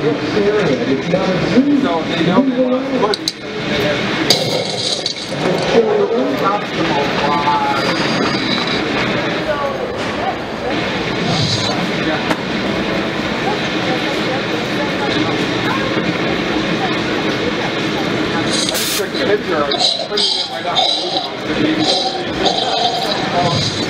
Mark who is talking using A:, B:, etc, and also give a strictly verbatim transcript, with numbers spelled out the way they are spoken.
A: So they know they want to money. They have optimal I just took the picture, I printed it right out.